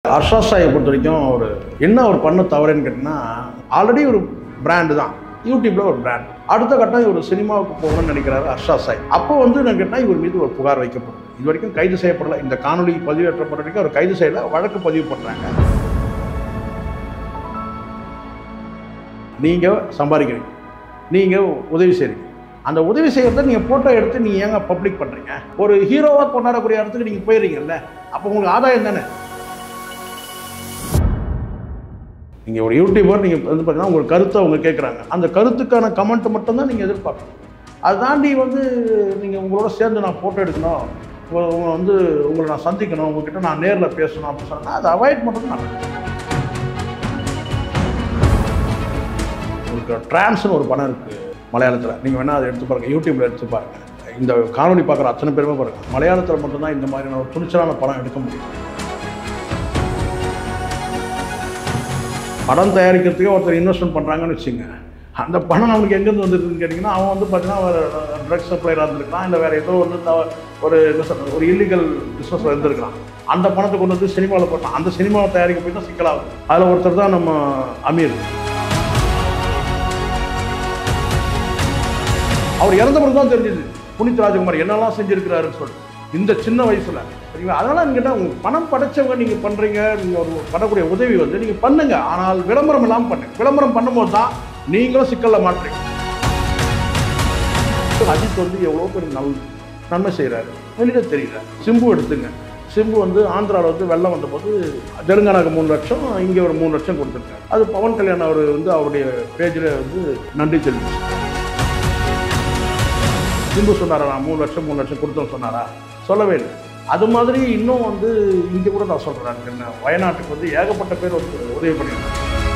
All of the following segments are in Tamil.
ஹர்ஷா சாயை பொறுத்த வரைக்கும் ஒரு பண்ண தவறுன்னு கேட்டிங்கன்னா, ஆல்ரெடி ஒரு பிராண்டு தான், யூடியூப்ல ஒரு பிராண்ட். அடுத்த கட்டம் இவர் சினிமாவுக்கு போகணும்னு நினைக்கிறாரு ஹர்ஷா சாய். அப்போ என்ன கேட்டால் இவர் மீது ஒரு புகார் வைக்கப்படும். இது வரைக்கும் கைது செய்யப்படலை. இந்த காணொலி பதிவேற்றப்பட்ட வரைக்கும் அவர் கைது செய்யலை, வழக்கு பதிவு பண்ணுறாங்க. நீங்கள் சம்பாதிக்கிறீங்க, நீங்கள் உதவி செய்கிறீங்க, அந்த உதவி செய்யறத நீங்கள் ஃபோட்டோ எடுத்து நீங்கள் ஏங்க பப்ளிக் பண்ணுறீங்க? ஒரு ஹீரோவாக கொண்டாடக்கூடிய இடத்துக்கு நீங்கள் போயிடுறீங்கல்ல, அப்போ உங்களுக்கு ஆதாயம் தானே. நீங்கள் ஒரு யூடியூபர், நீங்கள் பார்த்தீங்கன்னா உங்களுக்கு கருத்தை அவங்க கேட்குறாங்க, அந்த கருத்துக்கான கமெண்ட் மட்டும்தான் நீங்கள் எதிர்பார்க்கணும். அதை தாண்டி நீங்கள் உங்களோட சேர்ந்து நான் ஃபோட்டோ எடுக்கணும், உங்களை நான் சந்திக்கணும், உங்ககிட்ட நான் நேரில் பேசணும் அப்படின்னு சொன்னால் அதை அவாய்ட் பண்ணுறது நல்லது. உங்களுக்கு டிரான்ஸ்னு ஒரு படம் இருக்குது மலையாளத்தில், நீங்கள் வேணால் அதை எடுத்து பாருங்கள், யூடியூப்பில் எடுத்து பாருங்கள். இந்த காணொலி பார்க்குற அத்தனை பேருமே பாருங்கள், மலையாளத்தில் மட்டும்தான் இந்த மாதிரியான ஒரு துணிச்சலான படம் எடுக்க முடியும். படம் தயாரிக்கிறதுக்கே ஒருத்தர் இன்வெஸ்ட்மெண்ட் பண்ணுறாங்கன்னு வச்சுங்க, அந்த பணம் நம்மளுக்கு எங்கேருந்து வந்துருக்குன்னு கேட்டிங்கன்னா, அவன் பார்த்தீங்கன்னா ட்ரக்ஸ் சப்ளையராக இருந்திருக்கலாம், இல்லை வேறு ஏதோ ஒரு இல்லீகல் பிஸ்னஸில் இருந்திருக்கலாம். அந்த பணத்தை கொண்டு வந்து சினிமாவில் போட்டான், அந்த சினிமாவை தயாரிக்க போய் தான் சிக்கலாகும். அதில் ஒருத்தர் தான் நம்ம அமீர். அவர் இறந்த பிறகு தான் தெரிஞ்சுது புனித் ராஜகுமார் என்னெல்லாம் செஞ்சுருக்கிறாருன்னு சொல்லிட்டு, இந்த சின்ன வயசில். சரிங்களா? அதனால் கேட்டால் உங்களுக்கு பணம் படைச்சவங்க நீங்கள் பண்ணுறீங்க, நீங்கள் ஒரு பண்ணக்கூடிய உதவி நீங்கள் பண்ணுங்க, ஆனால் விளம்பரம் இல்லாமல் பண்ணுங்க. விளம்பரம் பண்ணும்போது தான் நீங்களும் சிக்கலில் மாட்டுறீங்க. அஜித் எவ்வளோ பேர் நன்மை செய்கிறாரு வெளியில் தெரியல. சிம்பு எடுத்துங்க, சிம்பு ஆந்திராவில் வெள்ளம் வந்தபோது தெலுங்கானாவுக்கு 3 லட்சம், இங்கே ஒரு 3 லட்சம் கொடுத்துருக்காரு. அது பவன் கல்யாண் அவர் அவருடைய பேஜில் நன்றி தெரிவிச்சு. சிம்பு சொன்னாரா நான் 3 லட்சம் கொடுத்தோன்னு சொன்னாரா? சொல்லவே இல்லை. அது மாதிரி இன்னும் இங்கே கூட நான் சொல்கிறேன், என்ன வயநாட்டுக்கு ஏகப்பட்ட பேர் உதவி பண்ணியிருக்காங்க.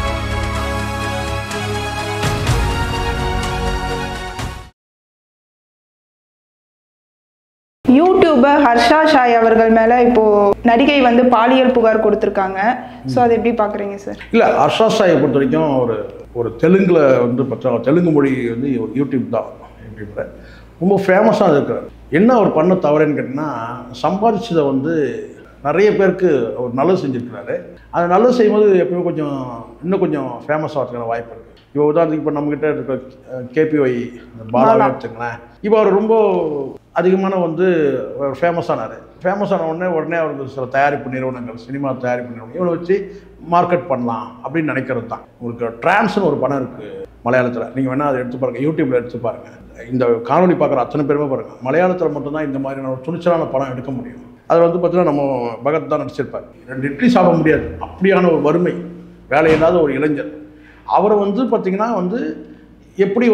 யூடியூபர் ஹர்ஷா சாய் அவர்கள் மேலே இப்போது நடிகை பாலியல் புகார் கொடுத்துருக்காங்க. ஸோ அதை எப்படி பார்க்குறீங்க சார்? இல்லை, ஹர்ஷா சாயை பொறுத்த வரைக்கும் ஒரு தெலுங்கில் பார்த்தா, தெலுங்கு மொழி ஒரு யூடியூப் தான், யூடியூப்பில் ரொம்ப ஃபேமஸாக இருக்கிறார். என்ன அவர் பண்ண தவறுன்னு கேட்டிங்கன்னா, சம்பாதிச்சதை நிறைய பேருக்கு அவர் நல்லது செஞ்சுருக்கிறாரு. அது நல்லது செய்யும்போது எப்பவுமே இன்னும் கொஞ்சம் ஃபேமஸ் ஆகிறதுக்கான வாய்ப்பு இருக்குது. இப்போ உதாரணத்துக்கு இப்போ நம்மக்கிட்ட இருக்க கேபிஒய் பாலாவை எடுத்துங்களேன். இப்போ அவர் ரொம்ப அதிகமான ஃபேமஸானார். ஃபேமஸான உடனே அவருக்கு சில தயாரிப்பு நிறுவனங்கள், சினிமா தயாரிப்பு நிறுவனம் இவனை வச்சு மார்க்கெட் பண்ணலாம் அப்படின்னு நினைக்கிறது தான். உங்களுக்கு டிரான்ஸ்னு ஒரு படம் இருக்குது மலையாளத்தில், நீங்கள் வேணால் அதை எடுத்து பாருங்கள், யூடியூப்பில் எடுத்து பாருங்கள். இந்த காணொலி பார்க்குற அத்தனை பேருமே பாருங்கள், மலையாளத்தில் மட்டும்தான் இந்த மாதிரியான ஒரு துணிச்சலான படம் எடுக்க முடியும். அதில் பார்த்தீங்கன்னா நம்ம பகத் தான் நடிச்சிருப்பார். 2 இட்லி சாப்பிட முடியாது, அப்படியான ஒரு வறுமை, வேலை இல்லாத ஒரு இளைஞர். அவரை பார்த்திங்கன்னா எப்படி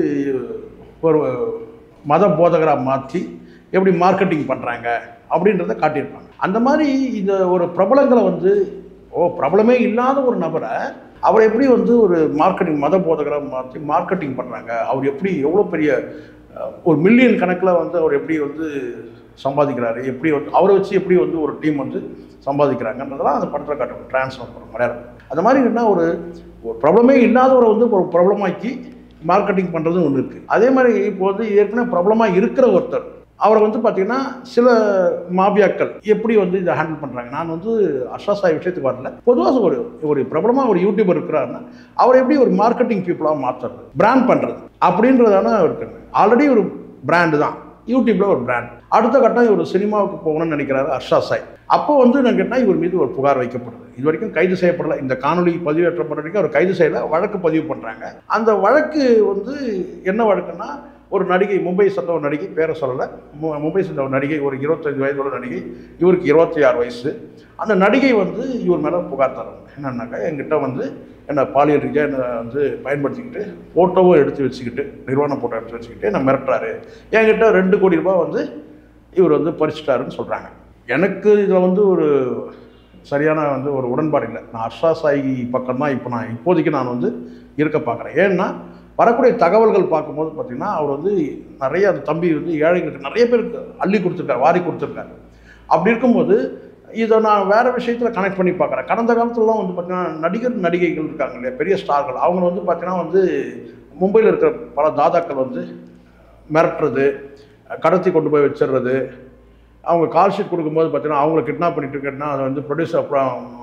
ஒரு மத போதகராக மாற்றி எப்படி மார்க்கெட்டிங் பண்ணுறாங்க அப்படின்றத காட்டியிருப்பாங்க. அந்த மாதிரி இந்த ஒரு பிரபலங்களை பிரபலமே இல்லாத ஒரு நபரை அவர் எப்படி ஒரு மார்க்கெட்டிங் மத போதகராக மாற்றி மார்க்கெட்டிங் பண்ணுறாங்க, அவர் எப்படி எவ்வளோ பெரிய ஒரு மில்லியன் கணக்கில் அவர் எப்படி சம்பாதிக்கிறாரு, எப்படி அவரை வச்சு எப்படி ஒரு டீம் சம்பாதிக்கிறாங்கன்றதெல்லாம் அந்த படத்தில் காட்டுவோம். டிரான்ஸ்ஃபர் பண்ணுற மலையாளம் அந்த மாதிரி என்ன ஒரு பிரபலமே இல்லாதவரை ஒரு பிரபலமாக்கி மார்க்கெட்டிங் பண்ணுறதும் ஒன்று இருக்குது. அதே மாதிரி இப்போ ஏற்கனவே பிரபலமாக இருக்கிற ஒருத்தர் அவரை பார்த்திங்கன்னா சில மாபியாக்கள் எப்படி இதை ஹேண்டில் பண்ணுறாங்க. நான் ஹர்ஷா சாய் விஷயத்துக்கு வரல, பொதுவாக ஒரு பிரபலமாக ஒரு யூடியூபர் இருக்கிறாருன்னா அவரை எப்படி ஒரு மார்க்கெட்டிங் பீப்புளாக மாற்றுறது, பிராண்ட் பண்ணுறது அப்படின்றதான இருக்குது. ஆல்ரெடி ஒரு பிராண்டு தான், யூடியூப்பில் ஒரு பிராண்ட். அடுத்த கட்டம் இவர் சினிமாவுக்கு போகணும்னு நினைக்கிறாரு ஹர்ஷா சாய். அப்போ நான் கேட்டால் இவர் மீது ஒரு புகார் வைக்கப்படுது. இது வரைக்கும் கைது செய்யப்படலை. இந்த காணொலி பதிவேற்றப்பட்ட வரைக்கும் அவர் கைது செய்யலை, வழக்கு பதிவு பண்ணுறாங்க. அந்த வழக்கு என்ன வழக்குன்னா, ஒரு நடிகை, மும்பை சேர்ந்த ஒரு நடிகை, பேரை சொல்லலை, மும்பை சேர்ந்த ஒரு நடிகை, ஒரு 25 வயதோட நடிகை, இவருக்கு 26 வயசு. அந்த நடிகை இவர் மேலே புகார் தராங்க. என்னன்னாக்கா, என்கிட்ட என்னை பாலியல் ரீதியாக என்னை பயன்படுத்திக்கிட்டு ஃபோட்டோவும் எடுத்து வச்சுக்கிட்டு, நிர்வாண ஃபோட்டோ எடுத்து வச்சுக்கிட்டு என்னை மிரட்டுறாரு, என்கிட்ட 2 கோடி ரூபாய் இவர் பறிச்சிட்டாருன்னு சொல்கிறாங்க. எனக்கு இதில் ஒரு சரியான ஒரு உடன்பாடு இல்லை. நான் ஹர்ஷா சாய் பக்கம் தான் இப்போதைக்கு நான் இருக்க பார்க்குறேன். ஏன்னா வரக்கூடிய தகவல்கள் பார்க்கும்போது பார்த்திங்கன்னா, அவர் நிறைய அந்த தம்பி ஏழைகளுக்கு நிறைய பேருக்கு அள்ளி கொடுத்துருக்காரு, வாரி கொடுத்துருக்காரு. அப்படி இருக்கும்போது இதை நான் வேறு விஷயத்தில் கனெக்ட் பண்ணி பார்க்குறேன். கடந்த காலத்துலலாம் பார்த்திங்கன்னா நடிகைகள் இருக்காங்க இல்லையா, பெரிய ஸ்டார்கள், அவங்க பார்த்திங்கன்னா மும்பையில் இருக்கிற பல தாதாக்கள் மிரட்டுறது, கடத்தி கொண்டு போய் வச்சிடுறது, அவங்க கால் ஷீட் கொடுக்கும்போது பார்த்தீங்கன்னா அவங்கள கிட்னாப் பண்ணிட்டு இருக்கேன்னா அதை ப்ரொடியூசர் அப்புறம்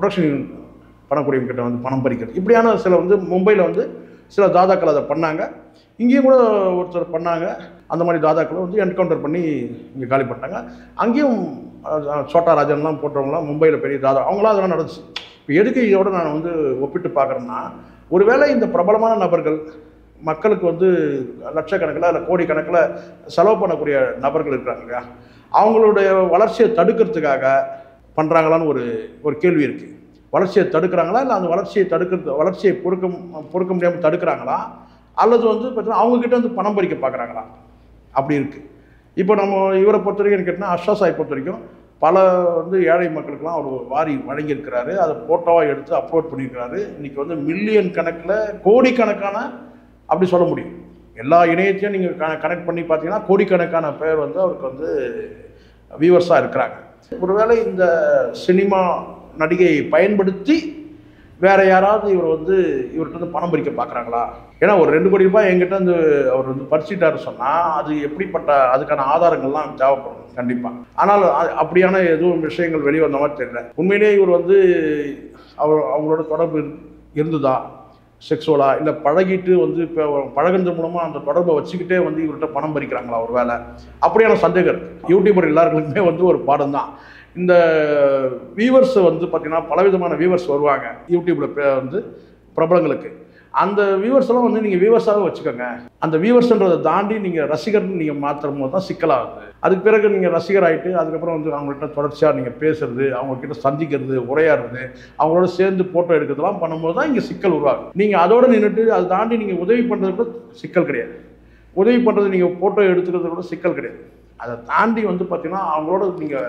ப்ரொடக்ஷன் பண்ணக்கூடியவங்கிட்ட வந்து பணம் பறிக்கிறது, இப்படியான சில வந்து மும்பையில் வந்து சில தாதாக்கள் அதை பண்ணாங்க. இங்கேயும் கூட ஒருத்தர் பண்ணாங்க. அந்த மாதிரி தாதாக்களை வந்து என்கவுண்டர் பண்ணி இங்கே காலி பண்ணிட்டாங்க. அங்கேயும் சோட்டா ராஜன்லாம் போட்டவங்களாம் மும்பையில் பெரிய தாதா, அவங்களாம் அதெல்லாம் நடந்துச்சு. இப்போ எதுக்கு இதோட நான் வந்து ஒப்பிட்டு பார்க்குறேன்னா, ஒருவேளை இந்த பிரபலமான நபர்கள் மக்களுக்கு வந்து லட்சக்கணக்கில் இல்லை கோடிக்கணக்கில் செலவு பண்ணக்கூடிய நபர்கள் இருக்கிறாங்க இல்லையா, அவங்களுடைய வளர்ச்சியை தடுக்கிறதுக்காக பண்ணுறாங்களான்னு ஒரு கேள்வி இருக்குது. வளர்ச்சியை தடுக்கிறாங்களா, இல்லை அந்த வளர்ச்சியை பொறுக்க முடியாமல் தடுக்கிறாங்களா, அல்லது வந்து பார்த்தீங்கன்னா அவங்கக்கிட்ட வந்து பணம் பறிக்க பார்க்குறாங்களா, அப்படி இருக்குது. இப்போ நம்ம இவரை பொறுத்த வரைக்கும் கேட்டால் ஹர்ஷா சாய் பொறுத்த வரைக்கும் பல வந்து ஏழை மக்களுக்கெல்லாம் அவர் வாரி வழங்கியிருக்கிறாரு. அதை ஃபோட்டோவாக எடுத்து அப்லோட் பண்ணியிருக்கிறாரு. இன்றைக்கி வந்து மில்லியன் கணக்கில் கோடிக்கணக்கான, அப்படி சொல்ல முடியும், எல்லா இணையத்தையும் நீங்கள் கனெக்ட் பண்ணி பார்த்தீங்கன்னா கோடிக்கணக்கான பேர் வந்து அவருக்கு வந்து வியூவர்ஸாக இருக்கிறாங்க. ஒருவேளை இந்த சினிமா நடிகையை பயன்படுத்தி வேறு யாராவது இவர்கிட்ட வந்து பணம் பறிக்க பார்க்குறாங்களா? ஏன்னா ஒரு 2 கோடி ரூபாய் என்கிட்ட வந்து அவர் வந்து பறிச்சிட்டாரு சொன்னால் அது எப்படிப்பட்ட அதுக்கான ஆதாரங்கள்லாம் தேவைப்படும் கண்டிப்பாக. ஆனால் அப்படியான எதுவும் விஷயங்கள் வெளியே வந்த மாதிரி தெரியல. உண்மையிலேயே இவர் வந்து அவங்களோட தொடர்பு இருந்ததா செக்ஸுவலா, இல்லை பழகிட்டு வந்து இப்போ பழகுறது மூலமாக அந்த தொடர்பை வச்சுக்கிட்டே வந்து இவர்கிட்ட பணம் பறிக்கிறாங்களா ஒரு வேலை, அப்படியான சந்தேகம் இருக்குது. யூடியூபர் எல்லாருக்குமே வந்து ஒரு பாடம் தான். இந்த வியூவர்ஸ் வந்து பார்த்திங்கன்னா பலவிதமான வியூவர்ஸ் வருவாங்க யூடியூப்பில் வந்து பிரபலங்களுக்கு. அந்த வியூவர்ஸ் எல்லாம் வந்து நீங்கள் வியூவர்ஸாக வச்சுக்கோங்க. அந்த வியூவர்ஸ்ன்றதை தாண்டி நீங்கள் ரசிகர்னு நீங்கள் மாற்றும் போது தான் சிக்கலாகுது. அதுக்கு பிறகு நீங்கள் ரசிகர் ஆகிட்டு அதுக்கப்புறம் வந்து அவங்கள்ட்ட தொடர்ச்சியாக நீங்கள் பேசுறது, அவங்கக்கிட்ட சந்திக்கிறது, உரையாடுறது, அவங்களோட சேர்ந்து ஃபோட்டோ எடுக்கிறதுலாம் பண்ணும்போது தான் இங்கே சிக்கல் உருவாகும். நீங்கள் அதோடு நின்றுட்டு அதை தாண்டி நீங்கள் உதவி பண்ணுறது கூட சிக்கல் கிடையாது. உதவி பண்ணுறது நீங்கள் ஃபோட்டோ எடுத்துக்கிறது கூட சிக்கல் கிடையாது. அதை தாண்டி வந்து பார்த்திங்கன்னா அவங்களோட நீங்கள்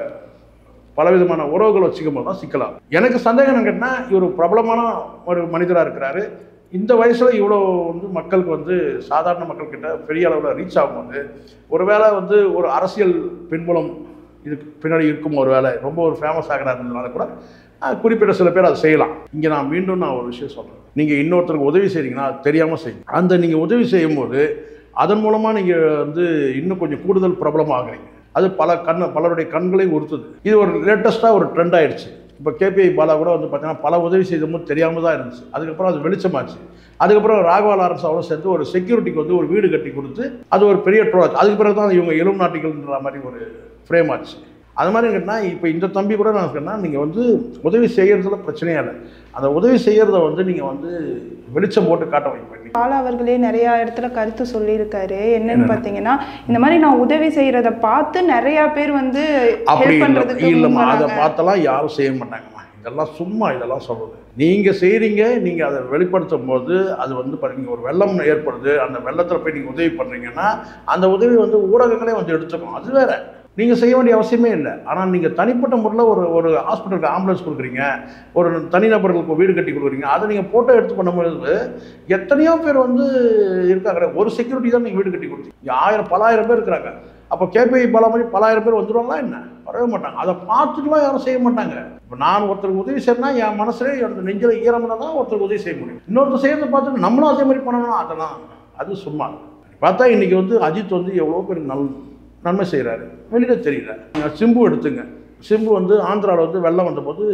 பலவிதமான உறவுகள் வச்சுக்கும் போது தான் சிக்கலாகும். எனக்கு சந்தேகம் என்ன கேட்டால், இவர் பிரபலமான ஒரு மனிதராக இருக்கிறாரு. இந்த வயசில் இவ்வளோ வந்து மக்களுக்கு வந்து சாதாரண மக்கள்கிட்ட பெரிய அளவில் ரீச் ஆகும்போது ஒருவேளை வந்து ஒரு அரசியல் பின்புலம் இதுக்கு பின்னாடி இருக்கும். ஒரு வேளை ரொம்ப ஒரு ஃபேமஸ் ஆகிறாருன்றதுனால கூட குறிப்பிட்ட சில பேர் அதை செய்யலாம். இங்கே நான் மீண்டும் ஒரு விஷயம் சொல்கிறேன். நீங்கள் இன்னொருத்தருக்கு உதவி செய்கிறீங்கன்னா அது தெரியாமல் செய்யுங்க. அந்த நீங்கள் உதவி செய்யும்போது அதன் மூலமாக நீங்கள் வந்து இன்னும் கொஞ்சம் கூடுதல் பிரபலமாகறீங்க. அது பலருடைய கண்களை உறுத்துது. இது ஒரு லேட்டஸ்ட்டாக ஒரு ட்ரெண்ட் ஆகிடுச்சு. இப்போ கேபிஐ பாலா கூட வந்து பார்த்தீங்கன்னா பல உதவி செய்தமும் தெரியாமல் தான் இருந்துச்சு. அதுக்கப்புறம் அது வெளிச்சமாச்சு. அதுக்கப்புறம் ராகவா லாரன்ஸ் அவரும் சேர்ந்து ஒரு செக்யூரிட்டிக்கு வந்து ஒரு வீடு கட்டி கொடுத்து அது ஒரு பெரிய ட்ரோல். அதுக்கு பிறகு தான் இவங்க எழும் நாட்டிகள்ன்ற மாதிரி ஒரு ஃப்ரேம் ஆச்சு. அது மாதிரி கேட்டால் இப்போ இந்த தம்பி கூட நான் சொன்னால் நீங்கள் வந்து உதவி செய்கிறதுல பிரச்சனையே இல்லை. அந்த உதவி செய்கிறத வந்து நீங்கள் வந்து வெளிச்சம் போட்டு காட்ட வைப்பீங்க. பாலா அவர்களே நிறைய இடத்துல கருத்து சொல்லியிருக்காரு. என்னன்னு பார்த்தீங்கன்னா, இந்த மாதிரி நான் உதவி செய்கிறத பார்த்து நிறையா பேர் வந்து அப்படி இல்லைம்மா, அதை பார்த்தெல்லாம் யாரும் செய்ய மாட்டாங்கம்மா. இதெல்லாம் சும்மா இதெல்லாம் சொல்கிறது. நீங்கள் செய்கிறீங்க, நீங்கள் அதை வெளிப்படுத்தும் போது அது வந்து நீங்கள் ஒரு வெள்ளம் ஏற்படுது, அந்த வெள்ளத்தில் போய் நீங்கள் உதவி பண்ணுறீங்கன்னா அந்த உதவி வந்து ஊடகங்களே வந்து எடுத்துக்கணும். அது வேறு, நீங்கள் செய்ய வேண்டிய அவசியமே இல்லை. ஆனால் நீங்கள் தனிப்பட்ட முறையில் ஒரு ஹாஸ்பிட்டலுக்கு ஆம்புலன்ஸ் கொடுக்குறீங்க, ஒரு தனிநபர்களுக்கு வீடு கட்டி கொடுக்குறீங்க, அதை நீங்கள் ஃபோட்டோ எடுத்து பண்ணும்போது எத்தனையோ பேர் வந்து இருக்காங்க. ஒரு செக்யூரிட்டி தான் நீங்கள் வீடு கட்டி கொடுத்தீங்க, பலாயிரம் பேர் இருக்கிறாங்க. அப்போ கேபிஐ பாலா மாதிரி பலாயிரம் பேர் வந்துடுவாங்களா என்ன? வரவே மாட்டாங்க. அதை பார்த்துட்டுலாம் யாரும் செய்ய மாட்டாங்க. இப்போ நான் ஒருத்தருக்கு உதவி செய்யணும்னா என் மனசுலேயே அந்த நெஞ்சில் ஈரம்னா தான் ஒருத்தருக்கு உதவி செய்ய முடியும். இன்னொருத்தர் செய்யறதை பார்த்துட்டு நம்மளும் அதே மாதிரி பண்ணணும், அதெல்லாம் அது சும்மா. பார்த்தா இன்றைக்கி வந்து அஜித் வந்து எவ்வளோ பேர் நன்மை செய்கிறாரு, வெளியில் தெரியல. சிம்பு எடுத்துங்க. சிம்பு வந்து ஆந்திராவில் வந்து வெள்ளம் வந்தபோது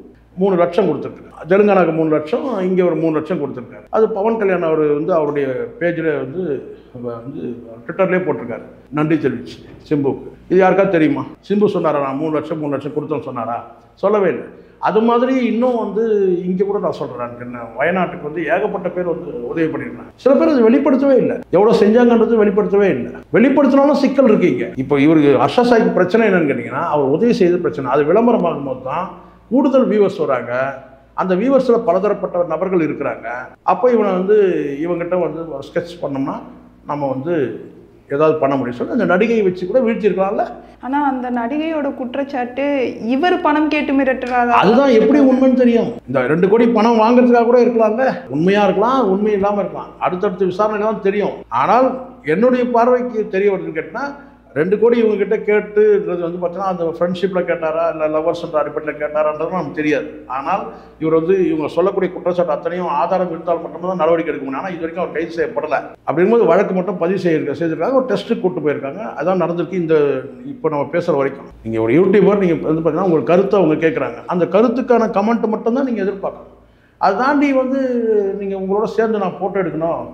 3 லட்சம் கொடுத்துருக்காரு. தெலுங்கானாவுக்கு 3 லட்சம், இங்கே ஒரு 3 லட்சம் கொடுத்துருக்காரு. அது பவன் கல்யாண் அவர் வந்து அவருடைய பேஜில் வந்து ட்விட்டர்லேயே போட்டிருக்காரு, நன்றி தெரிவிச்சு சிம்புவுக்கு. இது யாருக்காவது தெரியுமா? சிம்பு சொன்னாரா நான் 3 லட்சம் கொடுத்தோன்னு சொன்னாரா? சொல்லவே இல்லை. அது மாதிரி இன்னும் வந்து இங்கே கூட நான் சொல்கிறேன், என்ன வயநாட்டுக்கு வந்து ஏகப்பட்ட பேர் வந்து உதவி பண்ணியிருக்காங்க. சில பேர் அது வெளிப்படுத்தவே இல்லை, எவ்வளோ செஞ்சாங்கன்றது வெளிப்படுத்தவே இல்லை. வெளிப்படுத்தினாலும் சிக்கல் இருக்கீங்க. இப்போ இவருக்கு ஹர்ஷா சாய்க்கு பிரச்சனை என்னன்னு கேட்டிங்கன்னா, அவர் உதவி செய்த பிரச்சனை. அது விளம்பரமாகும் போது தான் கூடுதல் வியூவர்ஸ் வராங்க. அந்த வியூவர்ஸில் பலதரப்பட்ட நபர்கள் இருக்கிறாங்க. அப்போ இவனை வந்து இவங்ககிட்ட வந்து ஒரு ஸ்கெட்ச் பண்ணோம்னா நம்ம வந்து ஏதாவது பண்ண முடியும் சொல்லி அந்த நடிகையை வச்சு கூட வீழ்த்திருக்கலாம்ல. ஆனால் அந்த நடிகையோட குற்றச்சாட்டு இவர் பணம் கேட்டு மிரட்டுறாங்க. அதுதான் எப்படி உண்மைன்னு தெரியும். இந்த 2 கோடி பணம் வாங்குறதுக்காக கூட இருக்கலாம்ல. உண்மையாக இருக்கலாம், உண்மை இல்லாமல் இருக்கலாம். அடுத்தடுத்த விசாரணைலாம் தெரியும். ஆனால் என்னுடைய பார்வைக்கு தெரிய வருதுன்னு கேட்டால் 2 கோடி இவங்ககிட்ட கேட்டுன்றது வந்து பார்த்தீங்கன்னா அந்த ஃப்ரெண்ட்ஷிப்பில் கேட்டாரா இல்லை லவர்ஸ்ன்ற அடிப்படையில் கேட்டாரான்றது நமக்கு தெரியாது. ஆனால் இவர் வந்து இவங்க சொல்லக்கூடிய குற்றச்சாட்டு அத்தனையும் ஆதாரம் இருந்தால் மட்டும்தான் நடவடிக்கை எடுக்க முடியும். ஆனால் இது வரைக்கும் அவர் கைது செய்யப்படலை. அப்படிங்கும்போது வழக்கு மட்டும் பதிவு செய்திருக்காங்க, ஒரு டெஸ்ட்டுக்கு கூப்பிட்டு போயிருக்காங்க. அதான் நடந்திருக்கு. இந்த இப்போ நம்ம பேசுகிற வரைக்கும் நீங்கள் ஒரு யூடியூபர், நீங்கள் வந்து பார்த்தீங்கன்னா உங்கள் கருத்தை அவங்க கேட்குறாங்க, அந்த கருத்துக்கான கமெண்ட் மட்டும்தான் நீங்கள் எதிர்பார்க்கணும். அதை தாண்டி வந்து நீங்கள் உங்களோட சேர்ந்து நான் ஃபோட்டோ எடுக்கணும்,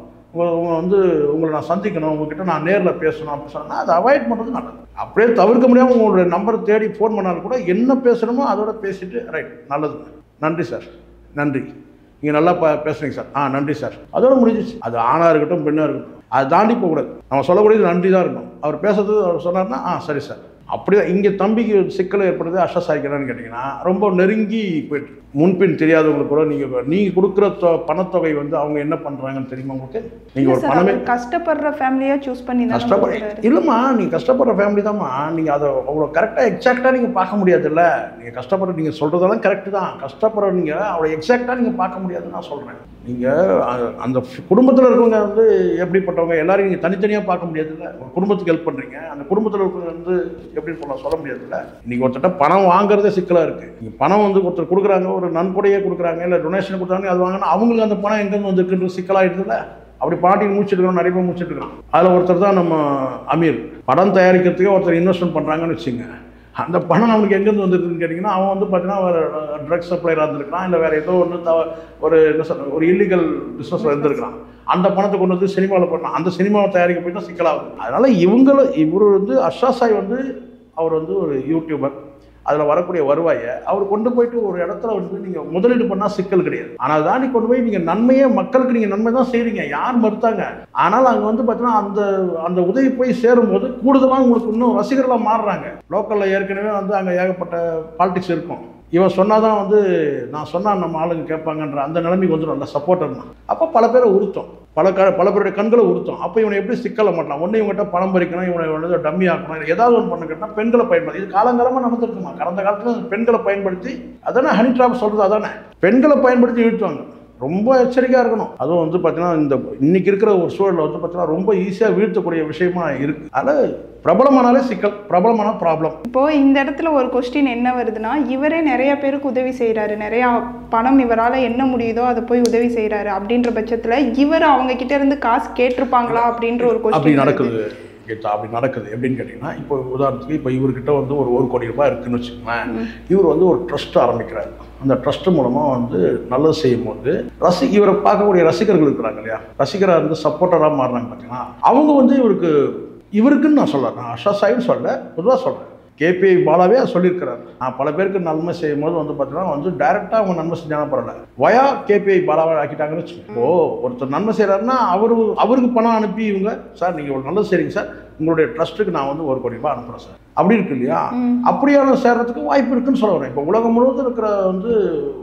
உங்களை நான் சந்திக்கணும், உங்ககிட்ட நான் நேரில் பேசணும் அப்படின்னு சொன்னால் அதை அவாய்ட் பண்ணுறது நல்லது. அப்படியே தவிர்க்க முடியாமல் உங்களுடைய நம்பரை தேடி ஃபோன் பண்ணாலும் கூட என்ன பேசணுமோ அதோட பேசிட்டு ரைட் நல்லது, நன்றி சார், நன்றி, நீங்கள் நல்லா பேசுறீங்க சார், நன்றி சார், அதோட முடிஞ்சிச்சு. அது ஆணாக இருக்கட்டும் பெண்ணாக இருக்கட்டும், அதை தாண்டி போகக்கூடாது. நம்ம சொல்லக்கூடியது நன்றி தான் இருக்கணும். அவர் பேசுறது அவர் சொன்னார்னா சரி சார். அப்படியே இங்கே தம்பிக்கு சிக்கல் ஏற்படுது அஷ்ஷா சாய்க்கிறான்னு கேட்டிங்கன்னா ரொம்ப நெருங்கி போயிட்டு முன்பின் தெரியாதவங்களுக்கு கூட நீங்கள் கொடுக்குற பணத்தொகை வந்து அவங்க என்ன பண்ணுறாங்கன்னு தெரியுமா உங்களுக்கு? நீங்கள் ஒரு பணமே கஷ்டப்படுற ஃபேமிலியாக சூஸ் பண்ணி இல்லைம்மா, நீங்கள் கஷ்டப்படுற ஃபேமிலி தான்மா. நீங்கள் அதை அவ்வளோ கரெக்டாக எக்ஸாக்டாக நீங்கள் பார்க்க முடியாதுல்ல. நீங்கள் கஷ்டப்படுற, நீங்கள் சொல்கிறதெல்லாம் கரெக்டு தான், கஷ்டப்படுற நீங்கள் அவ்வளோ எக்ஸாக்டாக நீங்கள் பார்க்க முடியாதுன்னு நான் சொல்கிறேன். நீங்கள் அந்த குடும்பத்தில் இருக்கவங்க வந்து எப்படிப்பட்டவங்க எல்லாரும் நீங்கள் தனித்தனியாக பார்க்க முடியாதுல்ல. ஒரு குடும்பத்துக்கு ஹெல்ப் பண்ணுறீங்க, அந்த குடும்பத்தில் இருக்கவங்க வந்து எப்படி சொல்ல முடியாதுல்ல. இன்றைக்கி ஒருத்தட்ட பணம் வாங்குறதே சிக்கலாக இருக்குது. நீங்கள் பணம் வந்து ஒருத்தர் கொடுக்குறாங்க, ஒரு நன்கொடையே கொடுக்குறாங்க, இல்லை டொனேஷன் கொடுக்குறாங்க, அது வாங்கினா அவங்களுக்கு அந்த பணம் எங்கேருந்து வந்துருக்குன்றது சிக்கலாகிடுதுல்ல. அப்படி பாட்டின்னு முடிச்சுட்டு நிறைய பேர் முடிச்சுட்டு இருக்கிறோம். அதில் ஒருத்தர் தான் நம்ம அமீர். படம் தயாரிக்கிறதுக்கே ஒருத்தர் இன்வெஸ்ட்மெண்ட் பண்ணுறாங்கன்னு வச்சுங்க. அந்த பணம் அவனுக்கு எங்கேருந்து வந்துருக்குன்னு கேட்டிங்கன்னா அவன் வந்து பார்த்தீங்கன்னா ட்ரக்ஸ் சப்ளையராக இருந்திருக்கான், இல்லை வேறு ஏதோ ஒன்று ஒரு என்ன சொல்ற ஒரு இல்லீகல் பிஸ்னஸில் இருந்திருக்கான். அந்த பணத்தை கொண்டு வந்து சினிமாவில் பண்ணான், அந்த சினிமாவை தயாரிக்க போய் தான் சிக்கலாகுது. அதனால் இவர் வந்து அஷ்ஷா சாய் வந்து அவர் வந்து ஒரு யூடியூபர், அதில் வரக்கூடிய வருவாயை அவர் கொண்டு போயிட்டு ஒரு இடத்துல வந்து நீங்கள் முதலீடு பண்ணால் சிக்கல் கிடையாது. ஆனால் தாண்டி கொண்டு போய் நீங்கள் நன்மையே மக்களுக்கு நீங்கள் நன்மை தான் செய்கிறீங்க, யார் மறுத்தாங்க. ஆனால் அங்கே வந்து பார்த்தீங்கன்னா அந்த உதவி போய் சேரும்போது கூடுதலாக உங்களுக்கு இன்னும் ரசிகர்களாக மாறுறாங்க. லோக்கலில் ஏற்கனவே வந்து அங்கே ஏகப்பட்ட பாலிடிக்ஸ் இருக்கும். இவன் சொன்னாதான் வந்து நான் சொன்னால் நம்ம ஆளுங்க கேட்பாங்கன்ற அந்த நிலைமைக்கு வந்துடும் அந்த சப்போர்ட்டர்னா. அப்போ பல பேரை உறுத்தும், பல பேருடைய கண்களை உறுத்தும். அப்போ இவனை எப்படி சிக்கல மாட்டான், ஒன்று இவங்ககிட்ட பணம் பறிக்கணும், இவனை வந்து டம்மி ஆக்கணும், ஏதாவது ஒன்று பண்ண கேட்டால் பெண்களை பயன்படுத்தி இது காலங்காலமாக நடந்துருக்குமா. கடந்த காலத்தில் பெண்களை பயன்படுத்தி அதானே ஹனி ட்ராப் சொல்கிறது, அதானே பெண்களை பயன்படுத்தி இழுத்துவாங்க. ரொம்ப எச்சரிக்கையாக இருக்கணும். அதுவும் வந்து பார்த்தீங்கன்னா இன்னைக்கு இருக்கிற ஒரு சூழலில் வந்து பார்த்தீங்கன்னா ரொம்ப ஈஸியாக வீழ்த்தக்கூடிய விஷயமா இருக்குது. அதில் பிரபலமானாலே சிக்கல், பிரபலமான ப்ராப்ளம். இப்போது இந்த இடத்துல ஒரு கொஸ்டின் என்ன வருதுன்னா, இவரே நிறைய பேருக்கு உதவி செய்கிறாரு, நிறையா பணம் இவரால் என்ன முடியுதோ அதை போய் உதவி செய்கிறாரு. அப்படின்ற பட்சத்தில் இவர் அவங்க கிட்ட இருந்து காசு கேட்டிருப்பாங்களா அப்படின்ற ஒரு கொஸ்டின் அப்படி நடக்குது. அப்படி நடக்குது எப்படின்னு கேட்டிங்கன்னா, இப்போ உதாரணத்துக்கு இப்போ இவர்கிட்ட வந்து ஒரு 1 கோடி ரூபாய் இருக்குதுன்னு வச்சுக்கோங்களேன். இவர் வந்து ஒரு ட்ரஸ்ட் ஆரம்பிக்கிறாரு. அந்த ட்ரஸ்ட் மூலமாக வந்து நல்லது செய்யும் போது இவரை பார்க்கக்கூடிய ரசிகர்கள் இருக்கிறாங்க இல்லையா, ரசிகராக இருந்து சப்போர்ட்டராக மாறுறாங்க பார்த்தீங்கன்னா, அவங்க வந்து இவருக்குன்னு நான் சொல்கிறேன், நான் அஷ்ஷா சாயின்னு சொல்ல பொதுவாக சொல்கிறேன். கேபிஐ பாலாவே அதை சொல்லியிருக்கிறார். நான் பல பேருக்கு நன்மை செய்யும் போது வந்து பார்த்தீங்கன்னா வந்து டைரெக்டாக அவங்க நன்மை செஞ்சாலும் பரவாயில்ல, வயா கேபிஐ பாலாவை ஆக்கிட்டாங்கன்னு வச்சுக்கோ. ஒருத்தர் நன்மை செய்கிறாருன்னா அவருக்கு பணம் அனுப்பி இவங்க சார் நீங்கள் ஒரு நல்லது செய்றீங்க சார், உங்களுடைய ட்ரஸ்ட்டுக்கு நான் வந்து 1 கோடி ரூபாய் அனுப்புகிறேன் சார், அப்படி இருக்கு இல்லையா. அப்படியான சேர்றதுக்கு வாய்ப்பு இருக்குன்னு சொல்ல வரேன். இப்போ உலகம் முழுவதும் இருக்கிற வந்து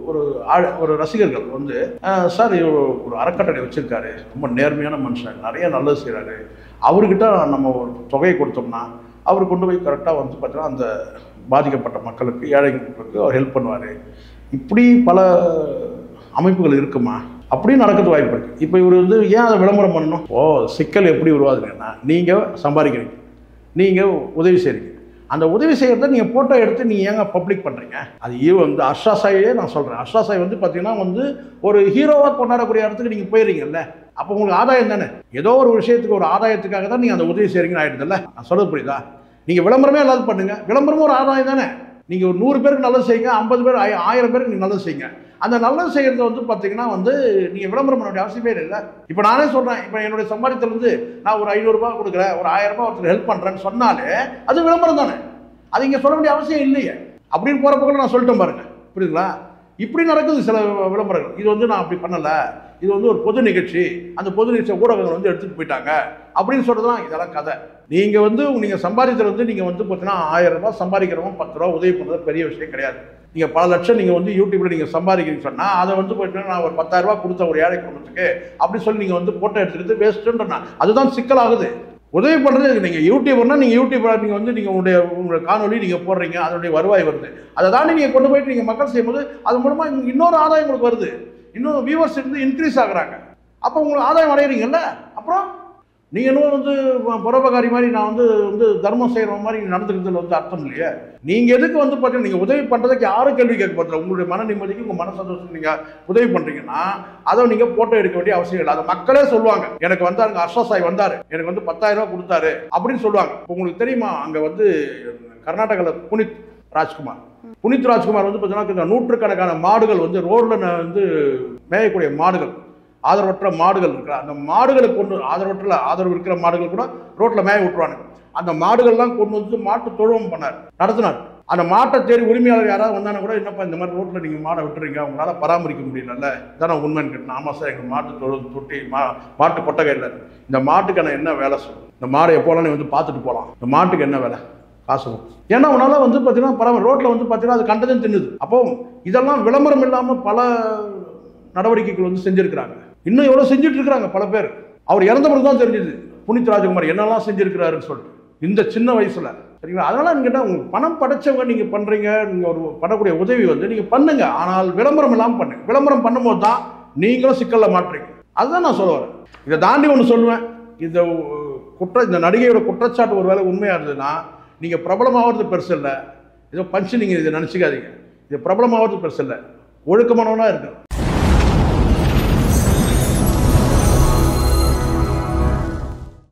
ஒரு ரசிகர்கள் வந்து சார் ஒரு அறக்கட்டளை வச்சுருக்காரு, ரொம்ப நேர்மையான மனுஷன், நிறைய நல்லது செய்கிறாரு, அவர்கிட்ட நம்ம ஒரு தொகையை கொடுத்தோம்னா அவர் கொண்டு போய் கரெக்டாக வந்து பார்த்தீங்கன்னா அந்த பாதிக்கப்பட்ட மக்களுக்கு, ஏழை மக்களுக்கு அவர் ஹெல்ப் பண்ணுவார். இப்படி பல அமைப்புகள் இருக்குமா, அப்படியும் நடக்கிறது வாய்ப்பு இருக்குது. இப்போ இவர் வந்து ஏன் அதை விளம்பரம் பண்ணணும்? சிக்கல் எப்படி உருவாதுன்னா, நீங்கள் சம்பாதிக்கிறீங்க, நீங்கள் உதவி செய்கிறீங்க, அந்த உதவி செய்கிறத நீங்கள் ஃபோட்டோ எடுத்து நீங்கள் ஏங்க பப்ளிக் பண்ணுறீங்க? அது வந்து அஷ்ஷா சாயே நான் சொல்கிறேன். அஷ்ஷா சாய் வந்து பார்த்தீங்கன்னா வந்து ஒரு ஹீரோவாக கொண்டாடக்கூடிய இடத்துக்கு நீங்கள் போயிடுறீங்கல்ல, அப்போ உங்களுக்கு ஆதாயம் தானே. ஏதோ ஒரு விஷயத்துக்கு ஒரு ஆதாயத்துக்காக தான் நீங்கள் அந்த உதவி செய்கிறீங்கன்னு ஆகிடுதில்ல. நான் சொல்கிறது புரியுதா? நீங்கள் விளம்பரமே எல்லாது பண்ணுங்கள், விளம்பரமும் ஒரு ஆதாயம் தானே. நீங்கள் ஒரு 100 பேருக்கு நல்லது செய்யுங்க, 50 பேர் 1000 பேருக்கு நீங்கள் நல்லது செய்யுங்க. அந்த நல்லது செய்கிறது வந்து பார்த்தீங்கன்னா வந்து நீங்கள் விளம்பரம் பண்ண வேண்டிய அவசியமே இல்லை. இப்போ நானே சொல்கிறேன், இப்போ என்னுடைய சம்பாதித்திலிருந்து நான் ஒரு 500 ரூபாய் கொடுக்குறேன், ஒரு 1000 ரூபாய் ஒருத்தர் ஹெல்ப் பண்ணுறேன்னு சொன்னாலே அது விளம்பரம் தானே. அது இங்கே சொல்ல வேண்டிய அவசியம் இல்லையே. அப்படின்னு போகிறப்ப கூட நான் சொல்லிட்டேன் பாருங்க, புரியுதுங்களா? இப்படி நடக்குது சில விளம்பரங்கள். இது வந்து நான் அப்படி பண்ணலை, இது வந்து ஒரு பொது நிகழ்ச்சி, அந்த பொது நிகழ்ச்சி ஊடகங்கள் வந்து எடுத்துகிட்டு போயிட்டாங்க அப்படின்னு சொல்கிறதுலாம் இதெல்லாம் கதை. நீங்கள் சம்பாதித்தது வந்து நீங்கள் வந்து பார்த்தீங்கன்னா 1000 ரூபாய் சம்பாதிக்கிறவங்க 10 ரூபா உதவி பண்ணுறது பெரிய விஷயம் கிடையாது. நீங்கள் பல லட்சம் நீங்கள் வந்து யூடியூப்பில் நீங்கள் சம்பாதிக்கிறீங்கன்னு சொன்னால் அதை வந்து பார்த்தீங்கன்னா நான் ஒரு 10,000 ரூபாய் கொடுத்த ஒரு ஏழை குடும்பத்துக்கு அப்படி சொல்லி நீங்கள் வந்து ஃபோட்டோ எடுத்துக்கிட்டு வேஸ்ட்டுன்றா, அதுதான் சிக்கலாகுது. உதவி பண்ணுறது நீங்கள் யூடியூபர்னால் நீங்கள் யூடியூபர், நீங்கள் வந்து நீங்கள் உங்களுடைய காணொலி நீங்கள் போடுறீங்க, அதனுடைய வருவாய் வருது, அதை தாண்டி நீங்கள் கொண்டு போயிட்டு நீங்கள் மக்கள் செய்யும்போது அது மூலமாக இன்னொரு ஆதாயம் உங்களுக்கு வருது, இன்னும் வியூவர்ஸ் இருந்து இன்க்ரீஸ் ஆகுறாங்க. அப்போ உங்களுக்கு ஆதாயம் அடையிறீங்கல்ல. அப்புறம் நீங்கள் இன்னும் வந்து புறபகாரி மாதிரி நான் வந்து தர்மம் செய்கிற மாதிரி நடந்துக்கிறதுல வந்து அர்த்தம் இல்லையே. நீங்கள் எதுக்கு வந்து பார்த்தீங்கன்னா நீங்கள் உதவி பண்ணுறதுக்கு யாரும் கேள்வி கேட்க போகிறதில்ல. உங்களுடைய மன நிம்மதிக்கு உங்கள் மன சந்தோஷம் நீங்கள் உதவி பண்ணுறீங்கன்னா அதை நீங்கள் ஃபோட்டோ எடுக்க வேண்டிய அவசியம் இல்லை. அதை மக்களே சொல்லுவாங்க. எனக்கு வந்து அங்கே அர்ஷா சாய் வந்தார், எனக்கு வந்து 10,000 ரூபா கொடுத்தாரு அப்படின்னு சொல்லுவாங்க. இப்போ உங்களுக்கு தெரியுமா, அங்கே வந்து கர்நாடகாவில் புனித் ராஜ்குமார் வந்து பார்த்தீங்கன்னா நூற்றுக்கணக்கான மாடுகள் வந்து ரோடில் வந்து மேயக்கூடிய மாடுகள், ஆதரவற்ற மாடுகள் இருக்கிற அந்த மாடுகளை கொண்டு ஆதரவு இருக்கிற மாடுகள் கூட ரோட்டில் மேய விட்டுருவானுங்க. அந்த மாடுகள்லாம் கொண்டு வந்து மாட்டு தொழுவம் நடத்தினார். அந்த மாட்டை தேடி உரிமையாளர் யாராவது வந்தாலும் கூட, என்னப்பா இந்த மாதிரி ரோட்டில் நீங்கள் மாடை விட்டுறீங்க, உங்களால் பராமரிக்க முடியல, இதான உண்மைன்னு கேட்டேன். ஆமாம் சார், எங்கள் மாட்டு தொழுவம் தொட்டி மாட்டு கொட்டகை இல்லை, இந்த மாட்டுக்கான என்ன வேலை சொல்லும், இந்த மாடை எப்போலாம் நீ வந்து பார்த்துட்டு போகலாம், இந்த மாட்டுக்கு என்ன வேலை, காசு. ஏன்னா உன்னால் வந்து பார்த்தீங்கன்னா ரோட்டில் வந்து பார்த்தீங்கன்னா அது கண்டதும் தின்னுது. அப்போ இதெல்லாம் விளம்பரம் இல்லாமல் பல நடவடிக்கைகள் வந்து செஞ்சுருக்கிறாங்க. இன்னும் எவ்வளோ செஞ்சுட்டு இருக்கிறாங்க பல பேர். அவர் இறந்த பிறகு தான் தெரிஞ்சுது புனித் ராஜ்குமார் என்னெல்லாம் செஞ்சுருக்கிறாருன்னு சொல்லிட்டு இந்த சின்ன வயசில். சரிங்களா? அதனால் நீங்கள் கேட்டால் உங்களுக்கு பணம் படைச்சவங்க நீங்கள் பண்ணுறீங்க, நீங்கள் ஒரு பண்ணக்கூடிய உதவி வந்து நீங்கள் பண்ணுங்க, ஆனால் விளம்பரம் இல்லாமல் பண்ணுங்க. விளம்பரம் பண்ணும்போது தான் நீங்களும் சிக்கலில் மாட்டுறீங்க. அதுதான் நான் சொல்ல வரேன். இதை தாண்டி ஒன்று சொல்லுவேன். இந்த நடிகையோட குற்றச்சாட்டு ஒரு வேளை உண்மையாக இருந்ததுன்னா, நீங்கள் பிரபலமாகிறது பெருசு இல்லை, ஏதோ பஞ்சு நீங்கள் இதை நினச்சிக்காதீங்க. இது பிரபலமாகிறது பெருசு இல்லை, ஒழுக்கமானவனாக இருக்கணும்.